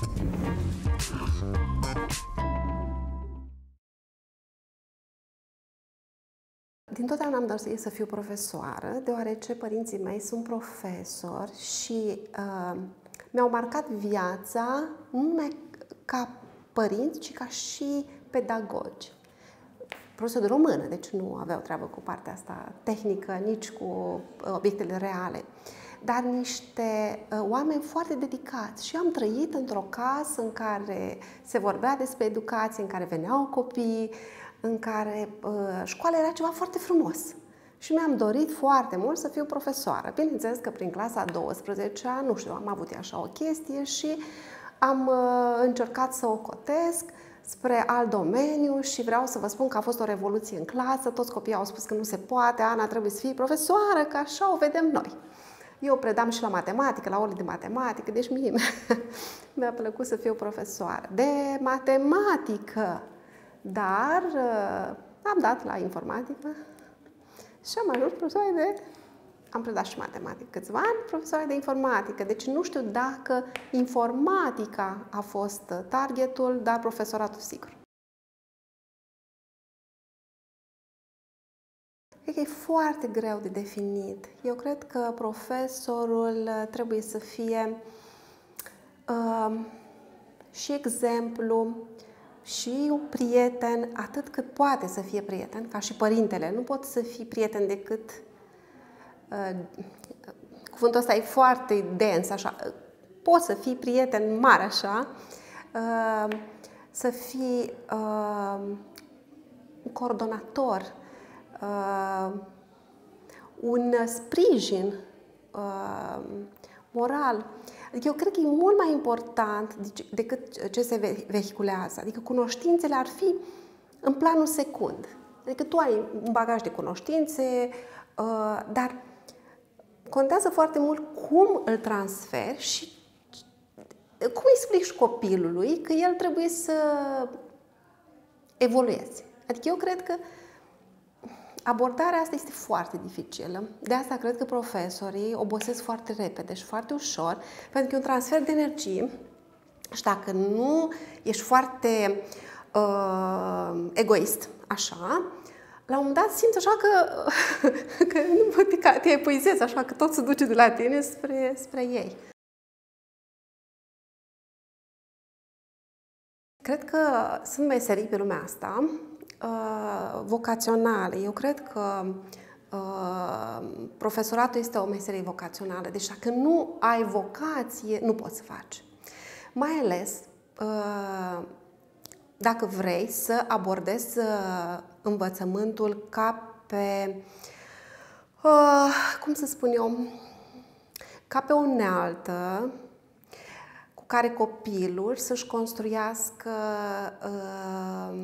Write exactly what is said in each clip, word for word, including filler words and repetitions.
Dintotdeauna am dorit să fiu profesoară, deoarece părinții mei sunt profesori și uh, mi-au marcat viața nu numai ca părinți, ci ca și pedagogi. Profesor de română, deci nu aveau treabă cu partea asta tehnică, nici cu obiectele reale, dar niște uh, oameni foarte dedicați. Și am trăit într-o casă în care se vorbea despre educație, în care veneau copii, în care uh, școala era ceva foarte frumos. Și mi-am dorit foarte mult să fiu profesoară. Bineînțeles că prin clasa a douăsprezecea, nu știu, am avut așa o chestie și am uh, încercat să o cotesc spre alt domeniu și vreau să vă spun că a fost o revoluție în clasă. Toți copiii au spus că nu se poate, Ana, trebuie să fii profesoară, că așa o vedem noi. Eu predam și la matematică, la ore de matematică, deci mie mi-a plăcut să fiu profesoară de matematică. Dar uh, am dat la informatică și am ajuns profesoară de... Am predat și matematică câțiva ani, profesoară de informatică. Deci nu știu dacă informatica a fost targetul, dar profesoratul sigur. Cred că e foarte greu de definit. Eu cred că profesorul trebuie să fie uh, și exemplu, și un prieten, atât cât poate să fie prieten, ca și părintele. Nu pot să fii prieten decât... Uh, cuvântul ăsta e foarte dens, așa. Poți să fii prieten mare, așa, uh, să fii uh, un coordonator, uh, un sprijin uh, moral. Adică eu cred că e mult mai important decât ce se vehiculează. Adică cunoștințele ar fi în planul secund. Adică tu ai un bagaj de cunoștințe, dar contează foarte mult cum îl transferi și cum îi explici copilului că el trebuie să evolueze. Adică eu cred că abordarea asta este foarte dificilă. De asta cred că profesorii obosesc foarte repede și foarte ușor, pentru că e un transfer de energie și dacă nu ești foarte uh, egoist, așa, la un moment dat simți așa că, că nu te, te epuizezi, așa că tot se duce de la tine spre, spre ei. Cred că sunt meserii pe lumea asta uh, vocaționale. Eu cred că uh, profesoratul este o meserie vocațională. Deci dacă nu ai vocație, nu poți să faci. Mai ales uh, dacă vrei să abordezi uh, învățământul ca pe, uh, cum să spun eu, ca pe o unealtă cu care copilul să-și construiască uh,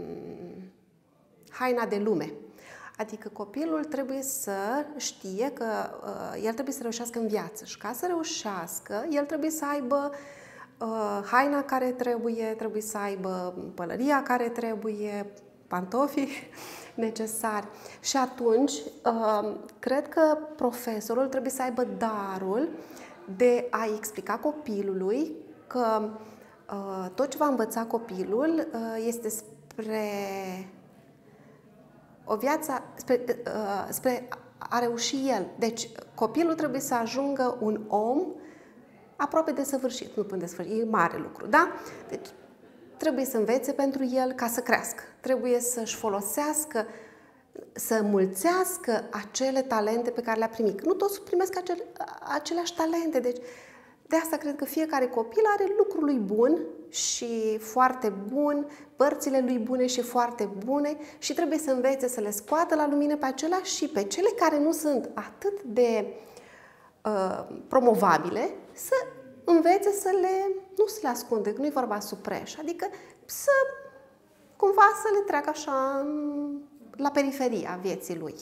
haina de lume. Adică copilul trebuie să știe că uh, el trebuie să reușească în viață și ca să reușească, el trebuie să aibă uh, haina care trebuie, trebuie să aibă pălăria care trebuie, pantofii necesari. Și atunci, uh, cred că profesorul trebuie să aibă darul de a explica copilului că uh, tot ce va învăța copilul uh, este spre o viață, spre, uh, spre a reuși el. Deci copilul trebuie să ajungă un om aproape de săvârșit, nu până de sfârșit, e mare lucru, da? Deci trebuie să învețe pentru el ca să crească. Trebuie să-și folosească, să mulțească acele talente pe care le-a primit. Nu toți primesc acele, aceleași talente. Deci, de asta cred că fiecare copil are lucrul lui bun și foarte bun, părțile lui bune și foarte bune și trebuie să învețe să le scoată la lumină pe acelea și pe cele care nu sunt atât de uh, promovabile, să învețe să le, nu să le ascunde, că nu e vorba supreș, adică să cumva să le treacă așa la periferia vieții lui.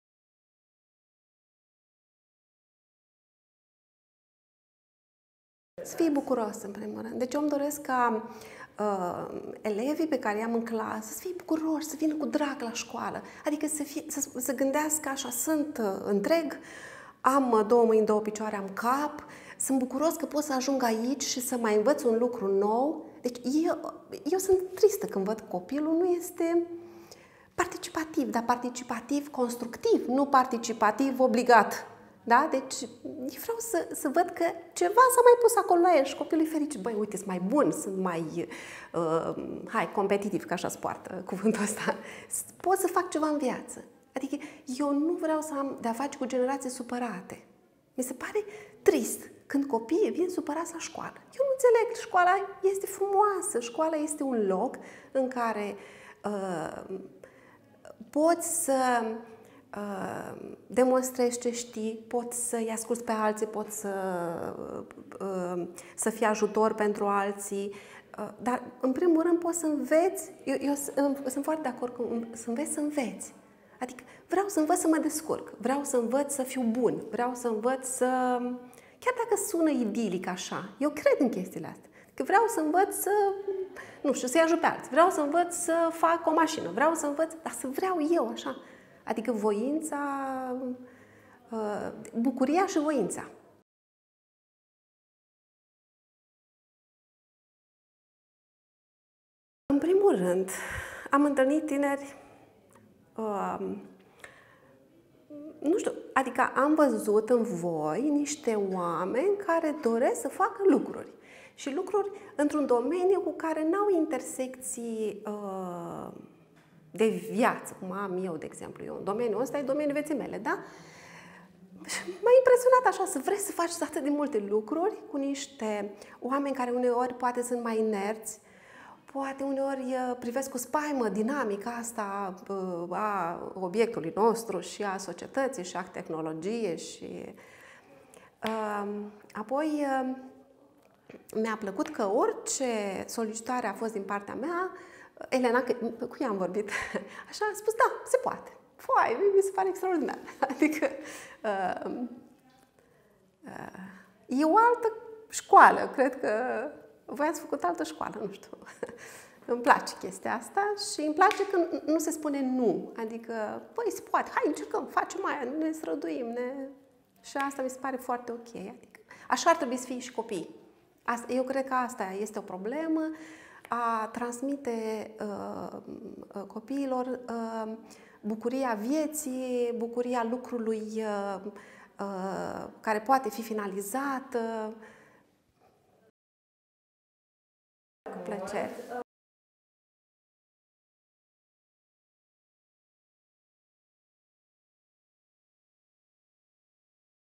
Să fie bucuros, în primul rând. Deci eu îmi doresc ca uh, elevii pe care i-am în clasă să fie bucuroși, să vină cu drag la școală. Adică să, fie, să, să gândească așa, sunt uh, întreg, am două mâini, două picioare, am cap, sunt bucuros că pot să ajung aici și să mai învăț un lucru nou. Deci eu, eu sunt tristă când văd copilul nu este participativ, dar participativ constructiv, nu participativ obligat. Da? Deci eu vreau să, să văd că ceva s-a mai pus acolo la el și copilul e fericit. Băi, uite, sunt mai bun, sunt mai, uh, hai, competitiv, că așa se poartă cuvântul ăsta. Pot să fac ceva în viață. Adică eu nu vreau să am de-a face cu generații supărate. Mi se pare trist când copiii vin supărați la școală. Eu nu înțeleg, școala este frumoasă, școala este un loc în care uh, poți să uh, demonstrezi ce știi, poți să-i asculți pe alții, poți să, uh, să fii ajutor pentru alții, uh, dar în primul rând poți să înveți, eu, eu sunt foarte de acord cu să înveți să înveți. Adică vreau să învăț să mă descurc, vreau să învăț să fiu bun, vreau să învăț să... Chiar dacă sună idilic așa, eu cred în chestiile astea. Că vreau să învăț să, nu știu, să-i ajut pe alții, vreau să învăț să fac o mașină, vreau să învăț, dar să vreau eu așa. Adică voința, bucuria și voința. În primul rând, am întâlnit tineri, uh, nu știu, adică am văzut în voi niște oameni care doresc să facă lucruri. Și lucruri într-un domeniu cu care n-au intersecții uh, de viață, cum am eu, de exemplu. Eu, domeniul ăsta e domeniul vieții mele, da? M-a impresionat așa să vrei să faci atât de multe lucruri cu niște oameni care uneori poate sunt mai inerți, poate uneori privesc cu spaimă dinamica asta a obiectului nostru și a societății și a tehnologiei și apoi mi-a plăcut că orice solicitare a fost din partea mea, Elena, cu ea am vorbit, așa a spus, da, se poate. Foai, mi se pare extraordinar. Adică uh, uh, e o altă școală, cred că voi ați făcut altă școală, nu știu. Îmi place chestia asta și îmi place că nu se spune nu. Adică, băi, se poate, hai, încercăm, facem aia, ne străduim, ne... Și asta mi se pare foarte ok. Adică, așa ar trebui să fie și copiii. Asta, eu cred că asta este o problemă, a transmite uh, copiilor uh, bucuria vieții, bucuria lucrului uh, uh, care poate fi finalizat. Cu plăcere.